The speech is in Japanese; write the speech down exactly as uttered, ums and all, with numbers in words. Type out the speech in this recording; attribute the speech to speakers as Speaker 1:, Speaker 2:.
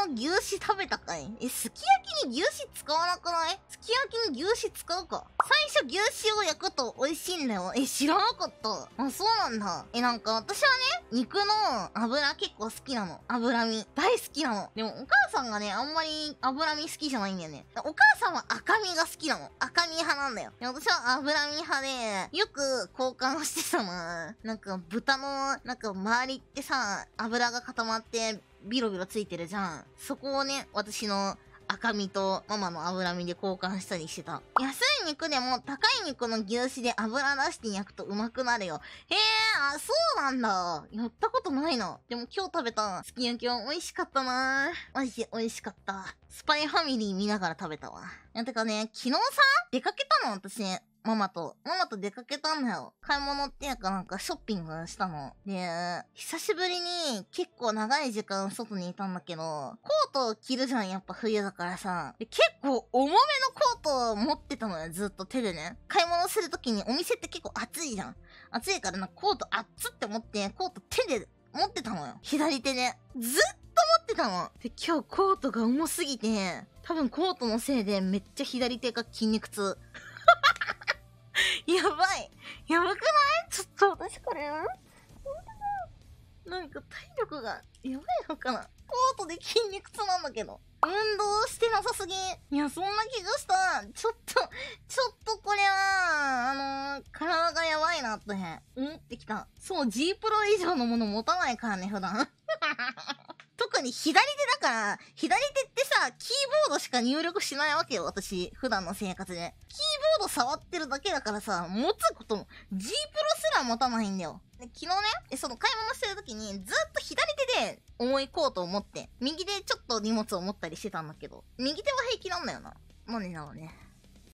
Speaker 1: の牛脂食べたかい？え、すき焼きに牛脂使わなくない？すき焼きに牛脂使うか？最初牛脂を焼くと美味しいんだよ。え、知らなかった。あ、そうなんだ。え、なんか私はね、肉の油結構好きなの。脂身。大好きなの。でもお母さんがね、あんまり脂身好きじゃないんだよね。お母さんは赤身が好きなの。赤身派なんだよ。で私は脂身派で、よく交換してたな。なんか豚の、なんか周りってさ、油が固まってビロビロついてるじゃん。そこをね、私の赤身とママの脂身で交換したりしてた。安い肉でも高い肉の牛脂で油出して焼くとうまくなるよ。へえ、あ、そうなんだ。やったことないな。でも今日食べたすき焼きは美味しかったな。マジで美味しかった。スパイファミリー見ながら食べたわ。いや、てかね、昨日さ、出かけたの私。ママと。ママと出かけたんだよ。買い物っていうかなんかショッピングしたの。で、久しぶりに結構長い時間外にいたんだけど、コートを着るじゃん、やっぱ冬だからさ。で結構重めのコートを持ってたのよ、ずっと手でね。買い物するときにお店って結構暑いじゃん。暑いからな、コート熱って思って、コート手で持ってたのよ。左手で。ずっと持ってたの。で、今日コートが重すぎて、多分コートのせいでめっちゃ左手が筋肉痛。やばい。やばくない？ちょっと私これ、ん？なんか体力がやばいのかな？コートで筋肉痛なんだけど。運動してなさすぎ。いや、そんな気がした。ちょっと、ちょっとこれは、あのー、体がやばいなって、思ってきた。そう、G プロ以上のもの持たないからね、普段。特に左手だから、左手ってさ、キーボードしか入力しないわけよ、私。普段の生活で。キーボード触ってるだけだからさ、持つことも、G プロすら持たないんだよ。で昨日ね、その買い物してる時に、ずっと左手で重いコートを持って、右でちょっと荷物を持ったりしてたんだけど、右手は平気なんだよな。なんでだろうね。